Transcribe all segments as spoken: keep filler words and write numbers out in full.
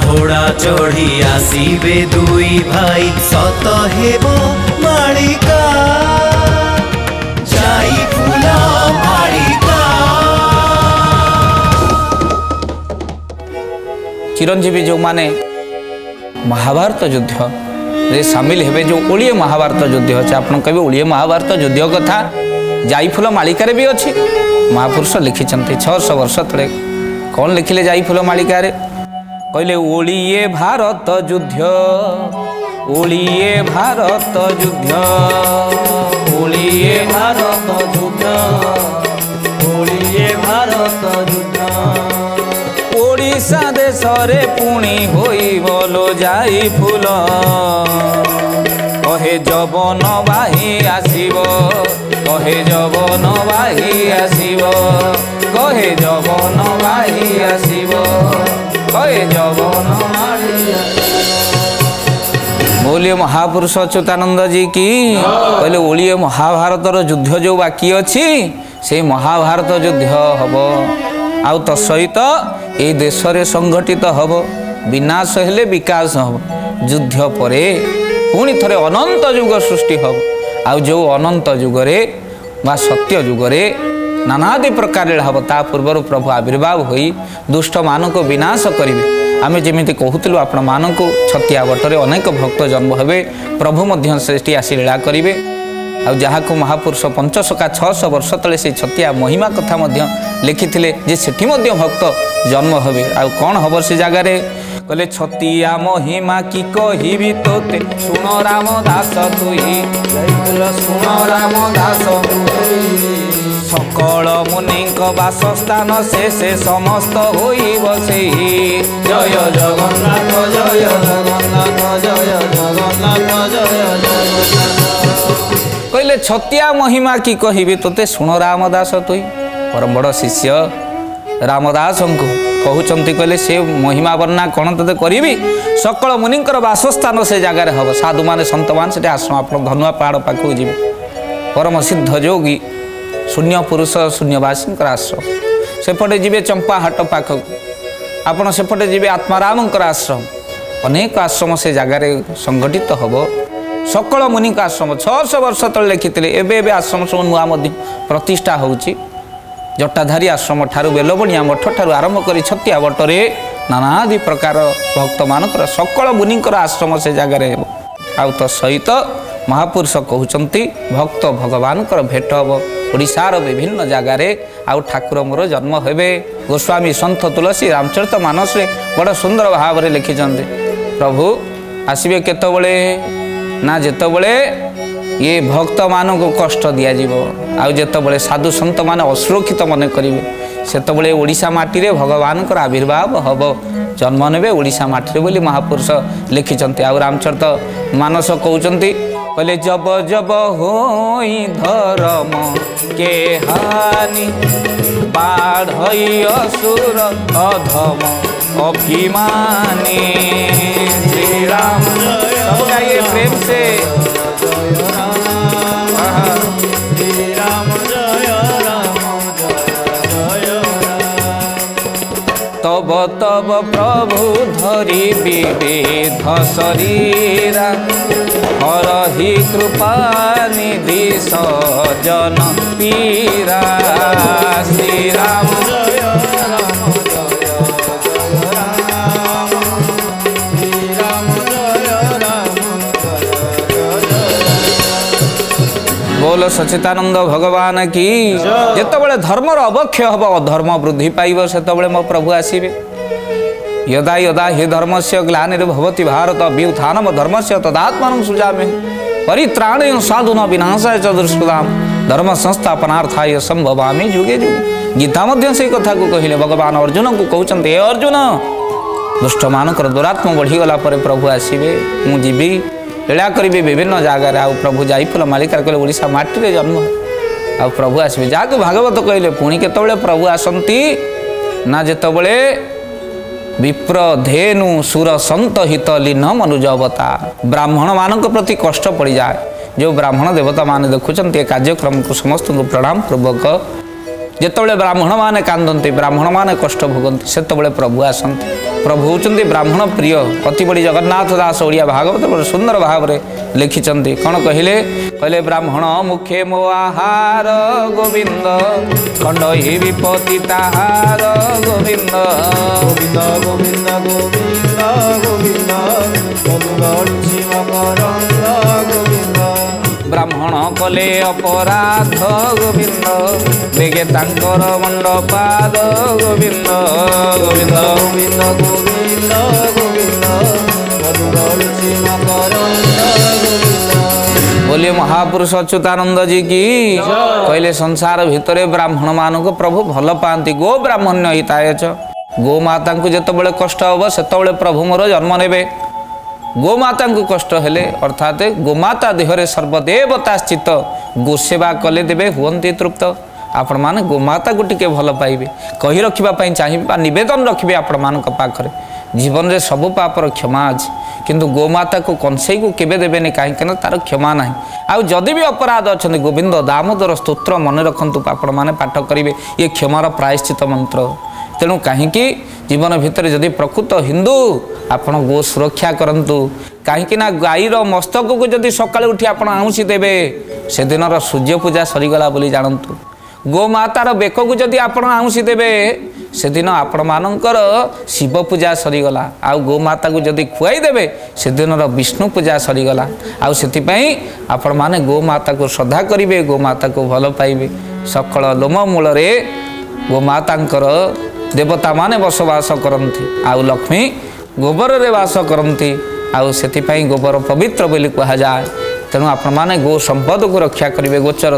घोड़ा चढ़ी आसीबे दुई भाई सत हेबो मालिका जाई फूल मालिका। चिरंजीवी जो माने महाभारत युद्ध रे सामिल हेबे जो ओलिए महाभारत युद्ध अच्छे आप कहे ओलिए महाभारत युद्ध कथा जाईफुल मालिकार भी अच्छी महापुरुष लिखिं छःश वर्ष तले कौन लिखिले जाईफुल मालिकार कहले ओलिए भारत युद्ध ओलिए भारत युद्ध ओलिए भारत युद्ध ओलिए भारत युद्ध ओडिशा देश रे पुणी होई बोलो जाई फूल कहे जबन बाही आसीबो कहे जबन बाही आसीबो कहे जबन बाही आसीबो कहे जबन बाही बोलिए महापुरुष अच्युतानंद जी की कहले ओलिए महाभारत युद्ध जो बाकी अच्छी से महाभारत युद्ध हम आउ तो सहित ए देश रे संगठित हब विनाश हेले विकास हम युद्ध परे पुणी थरे अनंत युग सृष्टि हम आउ जो अनंत युगरे बा सत्य युगरे नानादि प्रकार हम ता पूर्वर प्रभु आविर्भाव होई दुष्ट मानक विनाश करिवे। आमे जेमिति कहूतिलु आपण मानक छतिया बटरे अनेक भक्त जन्म हेबे प्रभु मध्य सृष्टि आसी लीला करिवे आ जहाँ को महापुरुष पंचशका छःश वर्ष तले से छतिया महिमा कथा मध्य लिखिथिले जे सेठी मध्य भक्त जन्म हेबे आ कौन हब से जगार कहले छतिया महिमा की कहिबी तोते सुन राम दास तुई सुन राम दास सकल मुनि वासस्थान से से समस्त होई बसे जय जगन्नाथ जय जगन्नाथ जय जगन्नाथ जय जगन्नाथ कहले छतिया महिमा की कहिबी तोते सुन रामदास तुई परम बड़ शिष्य रामदास को कहते कहले से महिमा वर्णना कौन ते करी सकल मुनिंकर वासस्थान से जगार हम साधु मान सत मान से आश्रम आप धनुआ पहाड़ पाखक जी परम सिद्ध जोगी शून्य पुरुष शून्यवासी आश्रम सेपटे जी चंपा हाट पाखक आपड़ सेपटे जी आत्माराम आश्रम अनेक आश्रम से जगार संगठित हम सकल मुनि आश्रम छःश वर्ष तले लिखिते एवं आश्रम सब नुआ प्रतिष्ठा होची जटाधारी आश्रम ठारू बेलबणिया मठ ठारू आरंभ कर छतिया बटरे नानादि प्रकार भक्त मानकर सकल मुनिकर आश्रम से जगार आउ तो सहित महापुरुष कहते भक्त भगवान भेट हम ओडिशार विभिन्न जगार आउ ठाकुर मोर जन्म हेबे गोस्वामी सन्थ तुलसी रामचरित मानस बड़ सुंदर भाव में लिखिं प्रभु आसबे केतबले ना जेतबले ये भक्त मान को कष्ट दिया आउ जेतबले साधु संत मान असुरक्षित मन करेंगे सेतबले ओडिशा माटी रे भगवान आविर्भाव हम जन्म ने ओडिशा माटी रे बोली महापुरुष लिखिं आउ रामचरित मानस कहते कहले जब जब होई धर्म के हानि बाढ़ई असुर अधम अभिमानी श्री राम सब गाइए प्रेम से तब तब प्रभु धरी विविध शरीरा हरहि कृपा निधि सजन पीरा श्री राम जय राम जय राम श्री राम जय राम बोल सच्चिदानंद भगवान की जितेबाला धर्मर अवक्षय हम अधर्म वृद्धि पाइब से मो प्रभु आसबे यदा यदा हि धर्म से ग्लानिर्भवति भारत व्युत्थानम धर्म से तदात्मानं सृजामि परित्राणाय साधूनां विनाशाय च दुष्कृतां धर्म संस्थापनार्थाय संभवामि जुगे जुगे। गीता मध्य से कथा को कहले भगवान अर्जुन को कहते हे अर्जुन दुष्ट मानकर दुरात्म बढ़ीगला प्रभु आसबे मुझी लीला करी विभिन्न जगार आउ प्रभु जाईफुल मालिकार कहले ओडिशा माटी रे जन्म आउ प्रभु आसबे जहाँ भागवत कहले पुणी केतबले प्रभु आसंती ना जेतबले विप्र धेनु सुर संत हित लीन मनुज अवतार ब्राह्मण मान प्रति कष्ट पड़ जाए जो ब्राह्मण देवता मान देखुं कार्यक्रम को समस्त को प्रणाम पूर्वक जितेबाला ब्राह्मण मैंने कांदती ब्राह्मण मैंने कष्ट भोगती से प्रभु आसती प्रभु होचंती ब्राह्मण प्रिय अति बड़ी जगन्नाथ दास ओडिया भागवत बड़े सुंदर भाव में लिखिचंती कौन कहले कहले ब्राह्मण मुखे मो आहार गोविंद खंड ही विपत्ति ताहार गोविंद गोविंद गोविंद गोविंद गोविंद गोविंद ब्राह्मण कले अपराध गोविंद बेगे तांकर मंडपाद गोविंद गोविंद गोविंद गोविंद गोविंद बोलिए महापुरुष अच्युतानंद जी की कहले संसार भितर ब्राह्मण मान को प्रभु भल पाती गो ब्राह्मण्य हिताय च गोमाता को जिते कष्ट हम से प्रभु मोर जन्म ने गोमाता को कष्ट हेले अर्थात गोमाता देहरे सर्वदेवता स्थित गोसेवा कले देवे हुंती तृप्त आपण मैंने गोमाता को टिके भल पाइबे कही रखापी चाहिए नवेदन रखिए आपण मान पाखरे जीवन में सबू पापर क्षमा अच्छे किंतु गोमाता को कंसई को केवे देवेनि कहीं तार क्षमा ना आउ जदि भी अपराध अच्छा गोविंद दामोदर स्तोत्र मन रखु आपण मैंने पाठ करेंगे ये क्षमार प्रायश्चित मंत्र तेणु कहीं जीवन भितर जदि प्रकृत हिंदू आपण गो सुरक्षा करंतु कहीं गाईर मस्तक को जदि सकाଳେ उठी आपण आउंसी देवे से दिन सूर्य पूजा सरीगला बोली जानतु गोमातार बेक को जदि आपण आउंसी देवे से दिन आपण मानकर शिव पूजा सरीगला आउ गोमाता को जदि खुआई देवे से दिन विष्णु पूजा सरीगला आउ से आपण माने गोमाता को श्रद्धा करेंगे गोमाता को भल पाइबे सकल लोम मूल गोमातांकर देवता माने बसवास करती आउ लक्ष्मी गोबर रे वास करती आउ से गोबर पवित्र बोली कह जाए तेणु आपण माने गो संपद को रक्षा करेंगे गोचर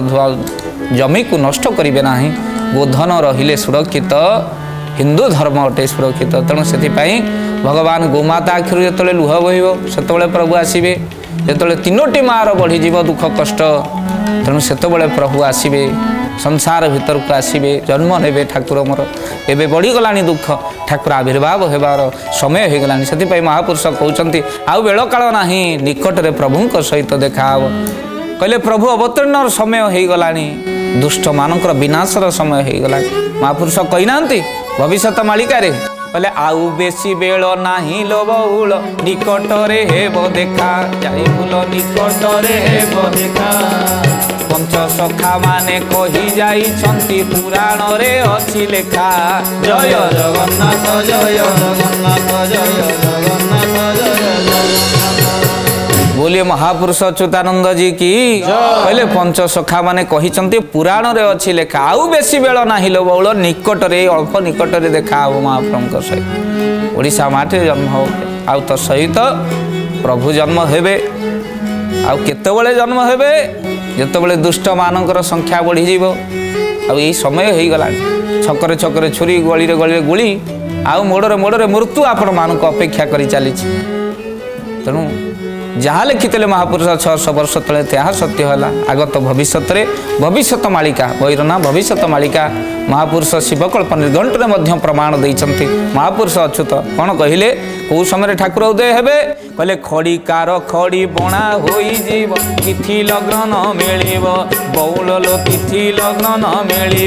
जमी को नष्ट करेंगे ना गोधन रहिले सुरक्षित हिंदू धर्म अटे सुरक्षित तेणु से भगवान गोमाता आखिर जो लुह बहब से प्रभु आसवे जो तीनोटी मार बढ़ीज दुख कष्ट तेणु से प्रभु आसवे संसार भीतर को आसवे जन्म ने ठाकुर मोर एवं बढ़ीगला दुख ठाकुर आविर्भाव होबार समय हो गलानी से महापुरुष कहते आउ बेल काल ना निकट में प्रभु सहित देखा कहले प्रभु अवतीर्ण समय हो गलानी दुष्ट मानकर विनाशर समय हो गला महापुरुष कही ना भविष्यत मालिका रे कहले आउ बेसी बेल नाही लो बहुल निकट रे हेबो देखा जाई फूल निकट रे हेबो देखा पंच सखा माने कही जाई छंती पुराण रे अछि लेखा जय जगन्नाथ जय जगन्नाथ जय जगन्नाथ जय जगन्नाथ बोलिए महापुरुष अच्युतानंद जी की कहले पंच सखा माने कही छंती पुराण रे अछि लेखा आउ बेसी बेल नाही लो बहुल निकट रे अल्प निकट रे देखा हो महाप्रभु सहित ओडिशा माटे जन्म हो आउ तो सहित प्रभु जन्म हेबे आउ केतेबेले जन्म हेबे जेतेबेले दुष्ट मानकर संख्या बढ़ी जीवो आउ यही समय हो गला छकरे छकरे छुरी गली रे गली रे गुली आउ मोड़रे मोड़रे मृत्यु आपण मानक अपेक्षा करी चली तेणु जहाँ लिखिते महापुरुष छःश वर्ष तले त्या सत्य है आगत भविष्य भविष्यत मालिका बहिरना भविष्यत मालिका महापुरुष शिवकल्प निर्घंट में प्रमाण देते महापुरुष अच्युत कौन कहले कौ समय ठाकुर उदय हेबे कहले खड़ी कार खड़ी बणा हो तिथि लग्न न मिल बौल तिथि लग्न न मिल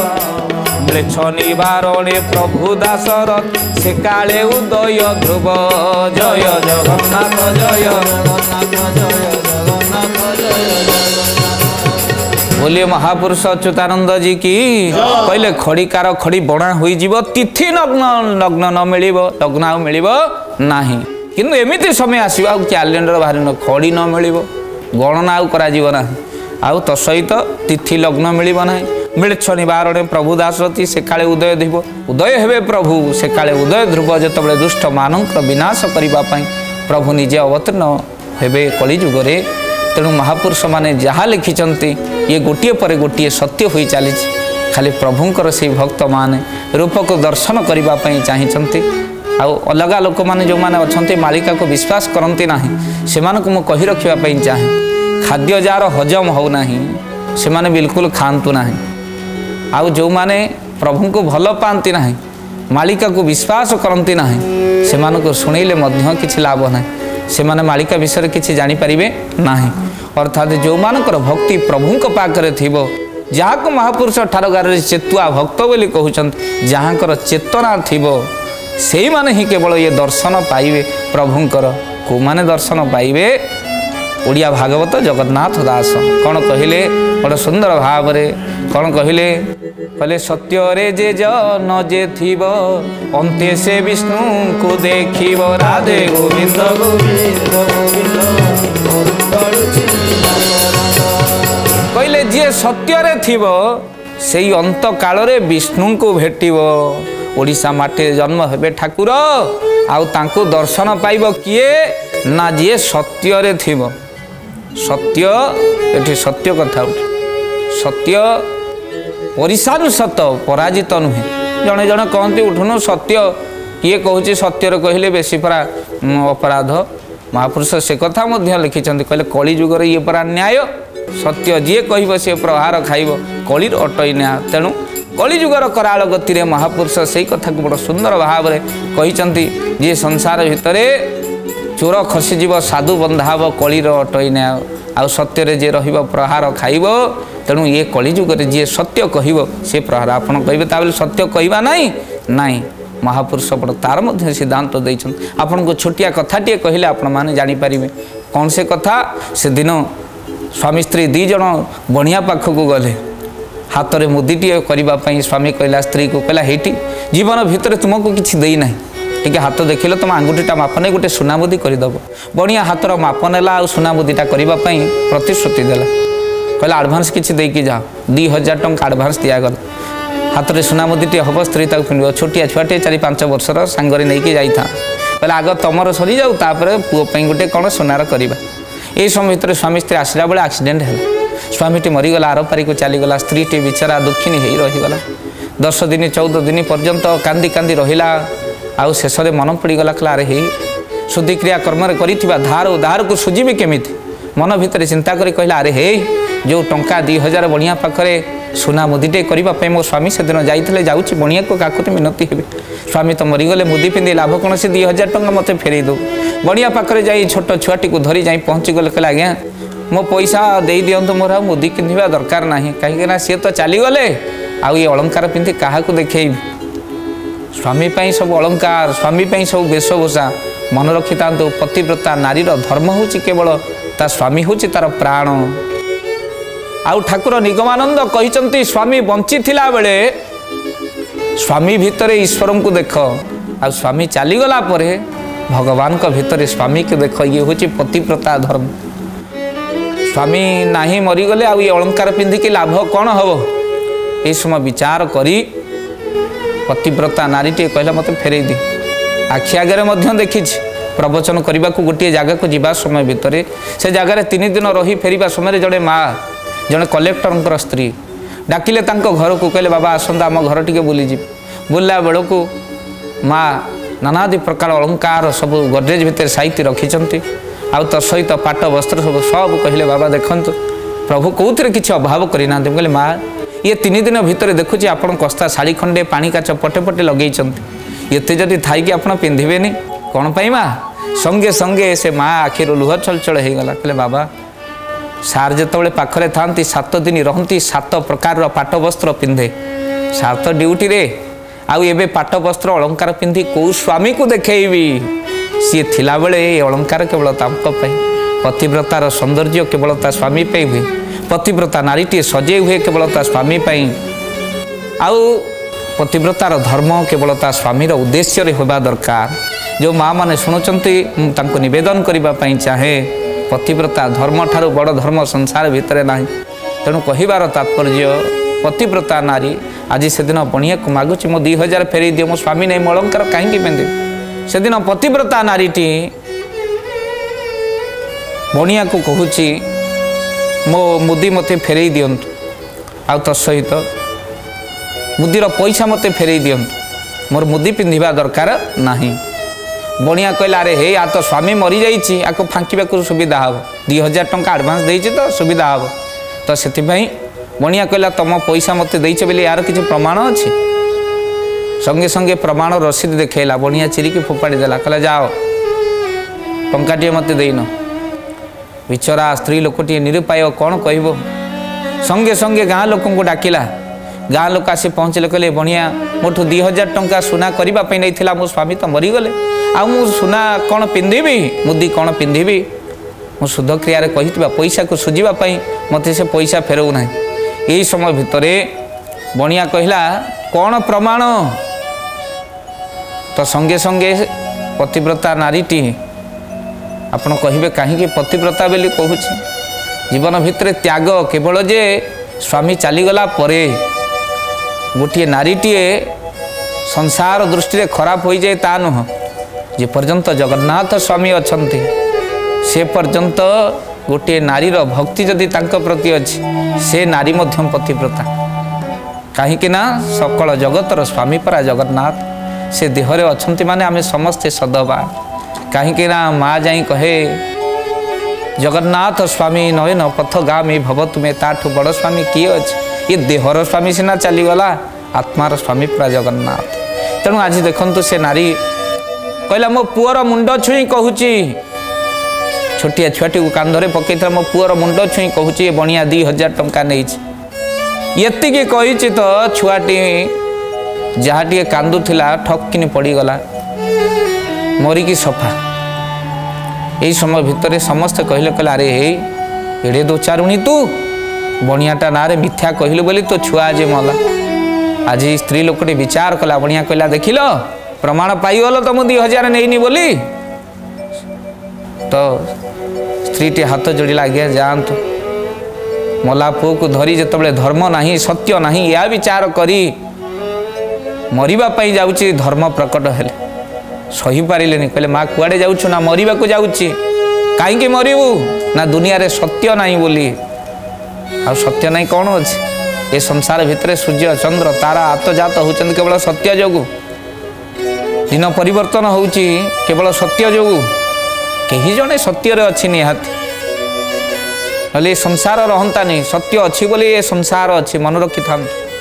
म्लेच्छ निवारणे प्रभु दासरथ से काले उदय ध्रुव जय जगन्नाथ जय जगन्नाथ जय जगन्नाथ जय जगन्नाथ बोलिए महापुरुष अच्युतानंद जी की कहले खड़ी कार खड़ी बणा हो तिथि लग्न लग्न न मिल लग्न आ मिल नाही किंतु एमिति समय आसो आ कैलेंडर बाहर न खड़ी न मिल गणना आउ करा जीव ना आउ तो सहित तिथि लग्न मिल ना म्लेच्छ निवारणे प्रभु दासरथी से काले उदय ध्रुव उदय हेबे प्रभु से काले उदय ध्रुव जिते दुष्ट मानक विनाश करने प्रभु निजे अवतीर्ण हेबे कलिजुग रे तेणु महापुरुष माने जहाँ लिखिंट ये गोटे पर गोटे सत्य हो चली खाली प्रभुंकर से भक्त माने रूप को दर्शन करने चाहिए आउ अलग लोक मैंने जो मैंने अच्छा मालिका को विश्वास करती ना से कही रखापी चाहे खाद्य जार हजम होना से माने बिल्कुल खातु ना आउ जो माने प्रभु को भल पाती ना मालिका को विश्वास करती ना से मानको शुणिले मध्य किछि लाभ ना से माने मालिका विषय किछि जानि परिबे नाही अर्थात जो मानकर भक्ति प्रभु को पाखरे थिबो जहाँ को महापुरुष ठारगार चेतुआ भक्त बोली कहउछन जहाँकर चेतना थिबो से माने ही केवल ये दर्शन पाइबे प्रभुंकर को माने दर्शन पाइबे ओडिया भागवत जगन्नाथ दास कौन कहले बड़ सुंदर भाव रे कौन कहले कहले सत्य रे जे जन जे थिबो अंते से विष्णु को देखिबो राधे गोविंद गोविंद कहले जे सत्य रे थिबो सेई अंत काल रे विष्णु को भेटिबो ओडिशा माटे जन्म हेबे ठाकुर आउ तांको दर्शन पाइबो किए ना जे सत्य रे थिबो सत्य एठी सत्य कथा उठे सत्य परिशान सत पराजित नुहे जड़े जड़े कहते उठुनु सत्य किए कहूँ सत्यर कहले बेसी परा अपराध महापुरुष से कथा लिखिं कहले कली जुगर ये परा न्याय सत्य जी कह सी प्रहार खाइब कलिर अटई न्याय तेणु कली जुगर कराल गति में महापुरुष से कथा को बड़ सुंदर भाव में कहते जी संसार भितर चोर खसीज साधु बंधाब कलिर अटई न्याय आउ सत्य जे रहिब प्रहार खाइब तेणु ये कलिजुगे जी सत्य कह से प्रहार आपड़ कहे ताबले सत्य कहवा नाई नाई महापुरुष बड़ तार मध्य सिद्धांत देते आपन को छोटिया कथाटे कहले आपण मैंने जापर कौन से कथा से दिन स्वामी स्त्री दी जन बणिया पाखक गले हाथ में मुदीटे करने स्वामी कहला स्त्री को कहला हेटी जीवन भितर तुमको किसी देना टे हाथ देखिले तुम आंगुठीटा मापने गोटे सुना मुदी करदेव बणिया हाथर माप नेला आ सुना मुदीटा करने प्रतिश्रुति देला कहला आडभांस किसी देकी जाओ दी हजार टंका आडभांस दिगला हाथ में सुना मुदीटे हम स्त्री ताक पिंध छोटिया छुआटे चार पांच वर्षर सांगरे नहीं जाता कहला आग तुमर सरी जाऊ तापर पुओ गोटे कौन सुनार करवा ये समय भितर स्वामी स्त्री आसला बेले एक्सीडेंट है स्वामीटी मरीगला आर पारी को चलीगला स्त्रीटी बिचारा दुखिनी हो रहीगला दस दिन चौदह दिन पर्यंत कांदी कांदी रहिला आउ शेष में मन पड़गला कहला अरे हे शुद्धिक्रिया कर्म धार धार को सुझी केमी मन भितर चिंता कर कहला अरे हे जो टंका दी हजार बणिया पाखे सुना मुदीटे करने मो स्वामी से दिन जाइए जाऊँगी बणिया को काकुति मिनती हे स्वामी तो मरीगले मुदी पिंधि लाभ कौन से दी हजार टंका मत फेर दो बणिया पाखे जा छोट छुआटी को धरी जा पहुँची गले कहला आज्ञा मो पैसा दे दिंतु मोर मुदी पिंधा दरकार ना कहीं सी तो चलीगले आउ ये अलंकार पिंधि क्या देखी स्वामी सब अलंकार स्वामी सब वेशभूषा मन रखी था पतिव्रता नारीर धर्म हूँ केवल ता स्वामी हूँ तार प्राण आउ ठाकुर निगमानंद कहते स्वामी बंची थिला बेले स्वामी भितर ईश्वर को देख आ स्वामी चलीगला भगवान को भितर स्वामी के देख ये हूँ पतिव्रता धर्म स्वामी नाही मरीगले आ ये अलंकार पिंधिकी लाभ कौन हम ये समय विचार करी पतिव्रता नारीटे कहला मत फेरे दी आखि आगे देखी प्रवचन करने को गोटे जगह को जीवा समय भितर से जगार तीन दिन रही फेरिया समय जड़े माँ जड़े कलेक्टर स्त्री डाकिले घर को कहले बाबा आसंता आम घर टे बुलीजी बुलला बेलू माँ नानादि प्रकार अलंकार सब गडरेज भितर साइती रखिंट आउ तो सहित पाट वस्त्र सब सब कहले बाबा देखु प्रभु कौन किसी अभाव करना कहले माँ ये तीन दिन भितर देखुची आप कस्ता शाढ़ी खंडे पानी काच पटे पटे लगे ये जदि थी आप पिंधे कौन पाई माँ संगे संगे से माँ आखिर लुह चलचल हो गला कहले बाबा सार जिते पाखे था सात दिन रहती सात प्रकार पाट वस्त्र पिंधे सात ड्यूटी रे आउ एबे पाट वस्त्र अलंकार पिंधि कौ स्वामी को देखी सी थिला बेले ये अलंकार केवल पतिव्रतार सौंदर्य केवल ता स्वामी पे हुए पतिव्रता नारीटी सजे हुए केवल ता स्वामी आउ पतिव्रतार धर्म केवल ता स्वामीर उद्देश्य होगा दरकार जो माँ मैंने शुणुंट नवेदन करने चाहे पतिव्रता धर्म ठारू बड़ धर्म संसार भितर ना तेणु कहार तात्पर्य पतिव्रता नारी आज से दिन बणिया को मागुची मो दी हजार फेर दियो मो स्वामी नहीं अलंकार कहीं पिंधे से दिन पतिव्रता नारीटी बणिया को कहूची मो मुदी मते फेरई दियंतु आ तसहित मुदीर पैसा मते फेरई दियंतु मोर मुदी पिंधिबा दरकार नाही बणिया कहला अरे हे आ तो स्वामी मरी जाइछि आको फांकिबा को सुविधा हो दी हजार टंका एडवांस देइछि तो सुविधा हो तो सेति पई बणिया कहला तुम पैसा मते देइछ बेले यार किछ प्रमाण अछि संगे संगे प्रमाण रसीद देखैला बणिया चिरिकी फोपाड़ी देला कहला जाओ टंकाटिए मते देइन बिचरा स्त्री लोकटी निरुपाय कौन कह संगे संगे गाँ लोक डाकिला गाँ लोक आसी पहुँचले कहले बणिया मोठू दुई हजार टंका सुना करने नहीं मो स्वामी तो मरीगले आ मु सुना कौन पिंधिबी मुदी कौन पिंधिबी मु शुद्ध क्रिया कही पैसा को सुझापी मत से पैसा फेरऊ ना यही समय भितर बणिया कहला कौन प्रमाण तो संगे संगे पतिव्रता नारीटी आपण कहे कहीं पतिव्रता बोली कहूँ जीवन भितर त्याग केवल जे स्वामी चलीगला परे गोटे नारीटीए संसार दृष्टि खराब हो जाए ता नुह जे पर्यंत जगन्नाथ स्वामी अछंती से पर्यंत गोटे नारीर भक्ति जदि तांको प्रति अच्छी से नारी मध्यम पतिव्रता कहीं ना सकल जगतर स्वामी परा जगन्नाथ से देहरे अछंती माने आमे समस्ते सदबा कहीं ना माँ जाई कहे जगन्नाथ स्वामी नयन पथगामी भव तुम्हें ताठू बड़ स्वामी किए अच्छे ये देहर स्वामी सीना चलीगला आत्मार स्वामी पूरा जगन्नाथ तेणु आज देखु से नारी कहला मो पुअर मुंड छुई कहूँ छोटिया छुआटी को कांधरे पकई मो पुअर मुंड छुई कहूँ बणिया दी हजार टंका नहीं ये कही तो छुआटी जहाँ टे कांदुला ठक्किनी पड़गला मरिकी सफा यही समय भितर समस्ते कहले कहले अरे हे एड़े दो चारुणी तू बणियाटा ना रे मिथ्या कहलु बोली तो छुआ आज मला आज स्त्री लोकटे विचार कला बणिया कहला देखिल प्रमाण पाइगल तो मुझे हजार नहीं बोली तो स्त्रीटी हाथ जोड़ला आज्ञा जातु मला पुओ को धरी जिते धर्म नहीं सत्य नहीं या विचार करी मरवाई जाऊँगी धर्म प्रकट हेले सही पारे कहले माँ कुआड़े जाऊँ ना मरवा को जाऊँगी कहीं मरबू ना दुनिया रे सत्य नहीं बोली आ सत्य नहीं कौन अच्छे ये संसार भितर सूर्य चंद्र तारा आत्मजात होती केवल सत्य जोगु दिन परिवर्तन होउची केवल सत्य जोगु कहीं जड़े सत्य रे अच्छी निहाती नले संसार रहंता नहीं सत्य अच्छी बोली ये संसार अच्छी मन रखी था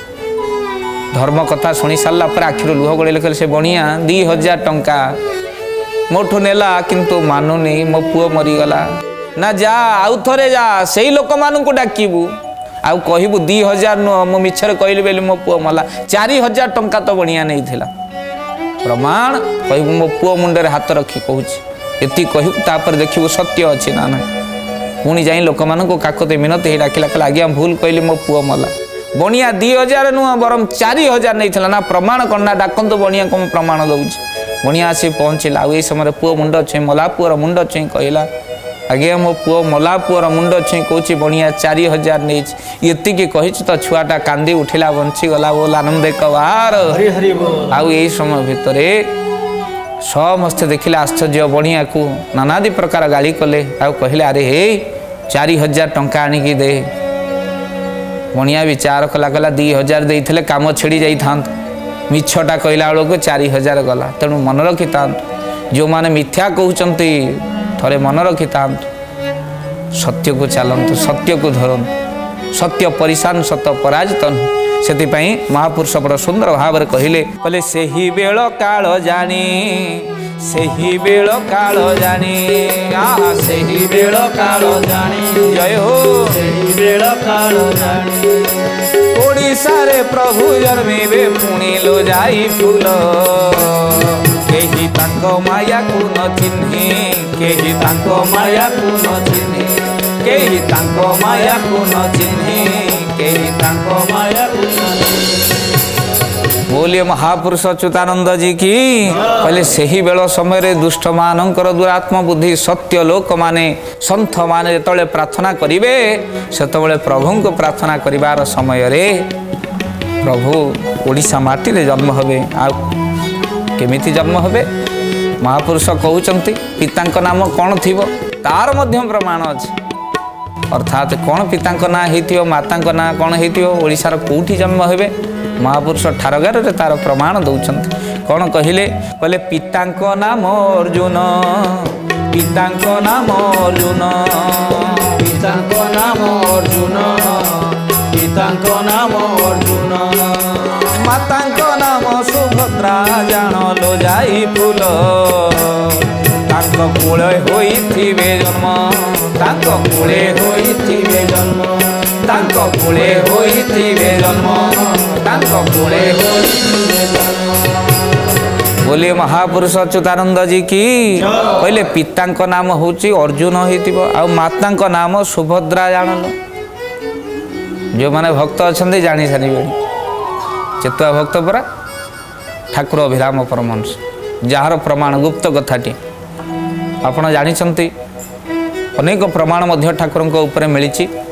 धर्म कथा शुणी सारा पर आखिर लुह गड़े कहले से बणिया दी हजार टंका मोठू नेला किंतु मानुनी मो पुओ मरीगला ना जा आउ थरे जा से लोक मान को डाकबू आउ कहबू दी हजार नुह मो मिछर कहली बेली मो पुओ मला चारि हजार टंका तो बणिया नहीं थिला प्रमाण कहबू मो पुओ मुंडे हाथ रखी कहूँ ये कहबू तापर देखू सत्य अच्छी ना ना पुणी जाई लोक मान काकते मिनती डाकिला कहला आज्ञा भूल कहली मो पुओ मला बणिया दी हजार नुह बरम चारि हजार नहीं थिला ना प्रमाण कौन ना डाकतु बणिया को प्रमाण दौच बणिया आसी पहुँचला आ समय पुओ मुंड छुई मला पुअर मुंड छुई कहला आज्ञा मो पुओ मला पुअर मुंड छुई कहूँ बणिया चारि हजार नहीं ये कही तो छुआटा कांदी उठिला बंची गला बोल आनंद कबार आउ यही समय भितर समस्ते देखिले आश्चर्य बणिया को नानादी प्रकार गाली कले आउ कहले अरे हे चारि हजार टंका आनिकी दे बणिया विचार कला कला दी हजार देते काम छिड़ी जाई था मिछटा कहला बेलू चारि हजार गला तेणु मन रखी था जो माने मिथ्या कहते थरे मन रखी था सत्य को चलतु सत्य को धरतु सत्य परिशान सत्य पराजित से महापुरुष बड़ सुंदर भाव में कहले कहले से ही बेल काल जानी से ही बेल काल जानी आहा से ही बेल काल जानी जय हो से ही बेल काल जानी ओडिशा रे प्रभु जन्मिबे पुणी लो जाई फूल केही तांको माया को न चिन्हे केही तांको माया को न चिन्हे केही तांको माया को न चिन्हे केही तांको माया को न बोलिए महापुरुष अच्युतानंद जी की पहले से ही बेल समय दुष्ट मानकर दुरात्म बुद्धि सत्य लोक माने संत माने जो प्रार्थना करेंगे से प्रभु को प्रार्थना करिवार समय रे प्रभु ओडिशा माटी रे जन्म होबे आ केमिति जन्म होबे महापुरुष कहउचंती पिता नाम कौन थिबो तार मध्यम प्रमाण अछि अर्थात कौन पिता ना हेतियो माता ना कौन हेतियो ओडिशार कोठी जन्म होबे महापुरुष ठारगार रे तार प्रमाण दौरान कौन कहले कहले पिता नाम अर्जुन पिता नाम अर्जुन पिता नाम अर्जुन पिता नाम अर्जुन माता नाम सुभद्रा जान लो जाई फूल तांको कूले होइथिबे जन्म तांको कूले होइथिबे जन्म तांको कूले होइथिबे जन्म तांको कूले होइथिबे जन्म। बोलिए महापुरुष अच्युतानंद जी की कहले पिता नाम हूँ अर्जुन होइथिबो आ माता नाम सुभद्रा जानल जो माने भक्त अच्छा जानी सारे चेतुआ भक्त परा ठाकुर अभिराम परमहंस जार प्रमाण गुप्त कथाटी आपण जानी अनेक प्रमाण ठाकुर ऊपर मिली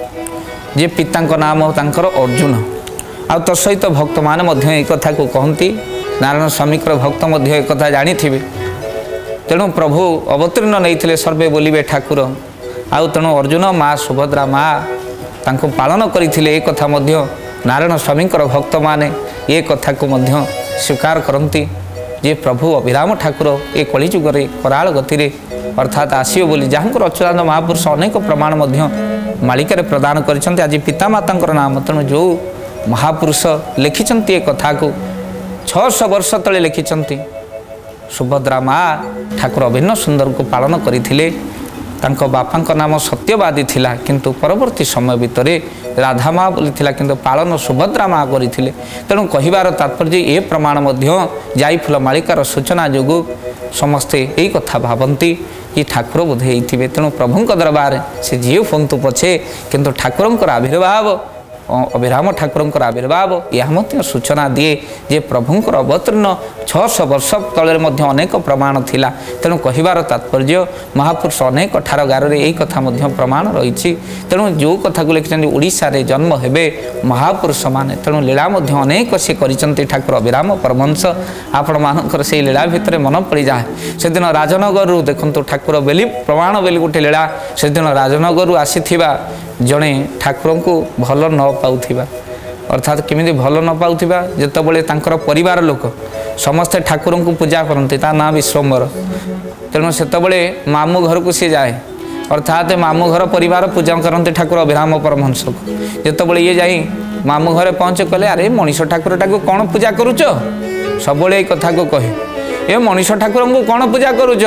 जे पिता नाम तांकर अर्जुन आ तो सहित भक्त मैंने एक कथा को कहती नारायण स्वामीकर भक्त एक कथा जानी थे तेणु प्रभु अवतीर्ण नहीं सर्वे बोलिबे ठाकुर आउ तेणु अर्जुन माँ सुभद्रा माँ तांको पालन करते एक कथा नारायण स्वामीकर भक्त मैंने ये कथा को स्वीकार करती जे प्रभु अभिराम ठाकुर ये कलिजुगे कराल गति अर्थात आसियो बोली जहाँ अच्युतानंद महापुरुष अनेक प्रमाण मालिकार प्रदान कर आज पितामाता नाम तेणु जो महापुरुष लिखिंट ये कथा को छःश वर्ष तले लिखिंट सुभद्रा माँ ठाकुर अभिन्न सुंदर को पालन करते बापा नाम सत्यवादी थिला किंतु परवर्ती समय भितर राधा माँ बोली किंतु पालन सुभद्रा माँ करते तेणु कहिबार तात्पर्य ये प्रमाण जाईफुल मालिकार सूचना जोगु समस्ते यही कथा भावती कि ठाकुर बोधे होते तेणु प्रभु दरबार से जी फंतु पछे किंतु ठाकुर आविर्भाव अभिराम ठाकुर आविर्भाव यह सूचना दिए जे प्रभुंर अवतीर्ण छःश वर्ष तले अनेक प्रमाण थिला तेणु कहिबार तात्पर्य महापुरुष अनेक ठार गारे यही कथा प्रमाण रही तेणु जो कथा को लिखिं ओडिशा रे जन्म हेबे महापुरुष माने तेणु लीला अनेक से करिसंती ठाकुर अभिराम परमहंस आपण मानकर से लीला भितर मन पड़ जाए से दिन राजनगर देखु ठाकुर बेली प्रमाण बेली गोटे लीला से दिन राजनगर आसीथिबा जड़े ठाकुर को भल न पाउथिबा अर्थात केमिति भल न पाउथिबा जेतबेले तांकर परिवार लोक समस्ते ठाकुर को पूजा करते ना विश्वम्बर तेणु सेतबेले मामू घर को सी जाए अर्थात मामू घर परिवार पूजा करते ठाकुर अभिराम परमहंस को जेतबेले ये जाई मामू घरे पहुँचे कहले अरे मनीष ठाकुर टाक कौन पूजा करुच सब कथा को कहे ए मनीष ठाकुर को कौन पूजा करुच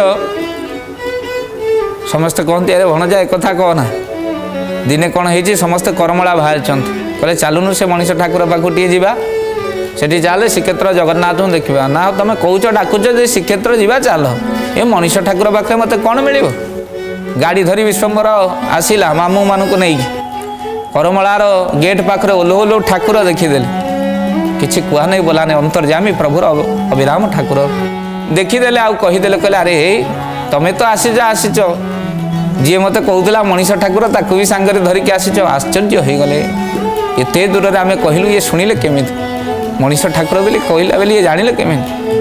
समस्ते कहते अरे भणजा एक कथा कहना दिने कौन है समस्ते करमला बाहर कहले चलुनु से मनीष ठाकुर पाखु टे जावा सेठी चले श्रीक्षेत्र जगन्नाथ देखा ना तुम कौच डाकुच जे श्रीक्षेत्र जावा चल ए मनीष ठाकुर पाखे मत कौन मिल गाड़ी धरी विश्वम्बर आसला मामू मान को नहीं करमलार गेट पाखे ओल्हो ओल्हो ठाकुर देखीदे किसी कह नहीं बोला नहीं अंतर्जामी प्रभुर अभिराम ठाकुर देखीदे आउ कहीदे कहले अरे तुम्हें तो आसीच आसीच जी मत कहला मनीष ठाकुर ताकू भी सांगरे धरिकी आसीच आश्चर्य हो गले एत दूर आम कहलु ये शुणिले केमी मनीष ठाकुर बोली कहला बोली ये जानिले केमी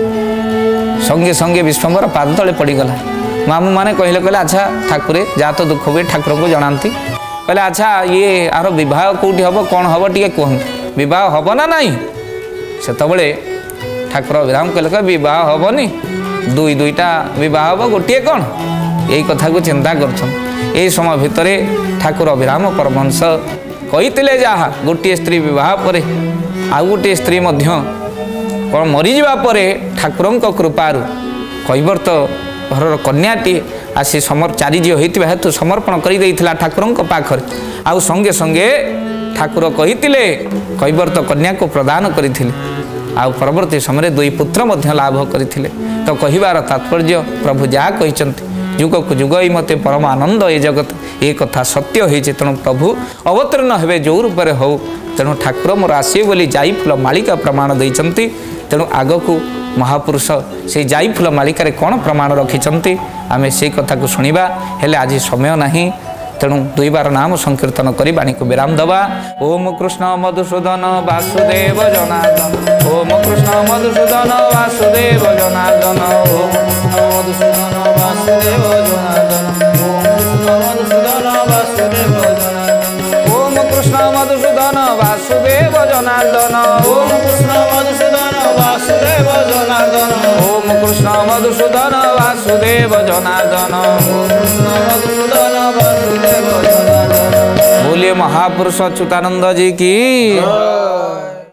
संगे संगे विश्वम्बर पाद तले पड़गला मामू मैंने कहले कहले अच्छा ठाकुरे जा तो दुख हुए ठाकुर को जनाती कहले अच्छा ये आर बह कौटी हम कौन हम टे कहते बह हम ना नाई से ठाकुर अभिराम कहले बह हेनी दुई दुईटा बह हम गोटे कौन यही कथा को चिंता कर समय भितर ठाकुर अभिराम परमहंस कही जहाँ गोटे स्त्री बह पर आउ गोटे स्त्री कौन मरीजा ठाकुर कृपार कैवर्त घर कन्याटी आसी समर चारि झील होता हेतु समर्पण कर ठाकुर पाखर आउ संगे संगे ठाकुर कही कैवर्त कन्या को प्रदान करते आउ परवर्ती समय दुई पुत्र लाभ करते तो कहिबार तात्पर्य प्रभु जहाँ कहते जुग को जुग ही मत परम आनंद ये जगत ये कथा सत्य हो तेणु प्रभु अवतीर्ण हे जो रूप में हो तेणु ठाकुर मोर आसिए बोली जाईफुल मालिका प्रमाण देते तेणु आग को महापुरुष से जाईफुल मालिकार कौन प्रमाण रखिंट आम से कथा को शुणा हेले आज समय नहीं तेणु दुई बार नाम संकीर्तन करी बाणी को विराम दबा। ओम कृष्ण मधुसूदन वासुदेव जनार्दन ओम कृष्ण मधुसूदन वासुदेव जनार्दन ओम मधुसूदन वासुदेव जनार्दन ओम कृष्ण मधुसूदन वासुदेव जनार्दन ओम कृष्ण मधुसूदन वासुदेव जनार्दन ओम कृष्ण मधुसूदन वासुदेव जनार्दन ओम कृष्ण मधुसूदन वासुदेव जनार्दन। बोलिए महापुरुष अच्युतानंद जी की।